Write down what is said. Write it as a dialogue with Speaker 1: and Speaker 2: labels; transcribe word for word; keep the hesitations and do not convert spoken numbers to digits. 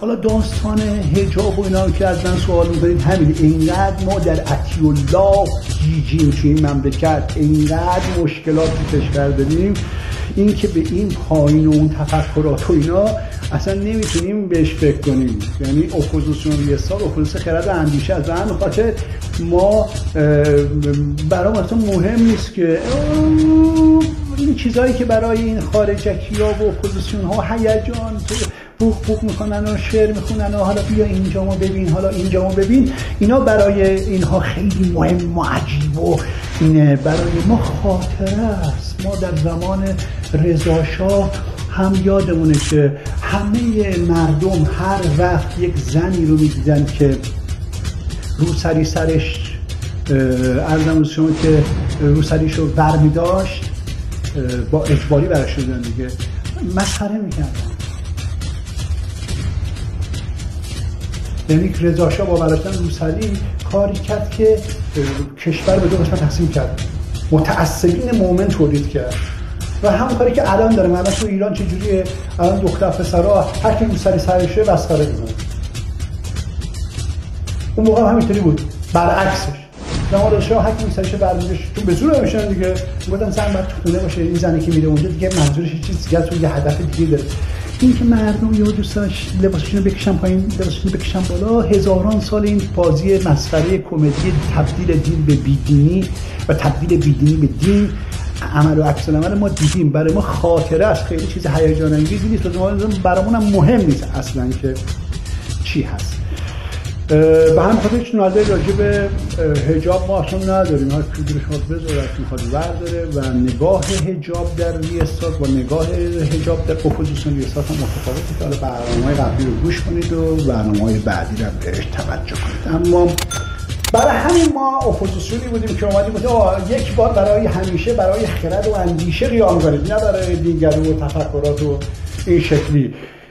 Speaker 1: حالا داستان حجاب و اینا که از من سوال میکنید همین، اینقدر ما در عطی الله گیجیم توی این مملکت، اینقدر مشکلات تو کشور داریم، این که به این پایین و اون تفکرات و اینا اصلا نمیتونیم بهش فکر کنیم. یعنی اپوزیسیون یه سال اپوزیسیون خرد و اندیشه از همین خاطر ما برام اصلا مهم نیست که این چیزایی که برای این خارجکی ها و اپوزیسیون ها هیجان بوق بوق میکنن و شعر میخونن و حالا بیا اینجا ما ببین، حالا اینجا ما ببین، اینا برای اینها خیلی مهم و عجیب و اینه. برای ما خاطره است. ما در زمان رضا شاه هم یادمونه که همه مردم هر وقت یک زنی رو میدیدن که روسری سرش عرضم رو شما که روسریش رو برمی داشت، با اجباری برش شدن دیگه، مسخره میکردن. یعنی رضا شاه با برداشتن روسری کاری کرد که کشور به دو قسمت تقسیم کرد، متعصبین مومن تولید کرد و همون کاری که الان داره. الان تو ایران چجوریه؟ الان دختر پسرها هر کی روسری سرشه مسخره میکنه. اون موقع همینطوری بود، برعکسش. زمان شاه هر کی روسریش برمی‌داشت چون به زور میشن دیگه، میگفتن زن باید تو خونه باشه، این زنی که میره اونجا دیگه منظورش چیز دیگه است، یه هدف دیگه داره. این که مردم یا دوستاش لباسشون رو بکشن پایین، لباسشون رو بکشن بالا، هزاران سال این بازی مسخره کمدی تبدیل دین به بیدینی و تبدیل بیدینی به دین، عمل و عکس العمل ما دیدیم. برای ما خاطره است، خیلی چیز هیجان انگیزی نیست، برامون هم مهم نیست اصلا که چی هست. به همین خاطر هیچ نظری راجع به حجاب ما اصلا نداریم. هر کی دلش میخواد بذاره، میخواد برداره و نگاه حجاب در ریاست و نگاه حجاب در اپوزیسیون ریاست هم متفاوته. حالا برنامه‌های قبلی رو گوش کنید و برنامه‌های بعدی رو بهش توجه کنید. اما برای همین ما اپوزیسیونی بودیم که اومدیم گفتیم یک بار برای همیشه برای خرد و اندیشه قیام کنید، نه برای دیگری و تفکرات و این شکلی.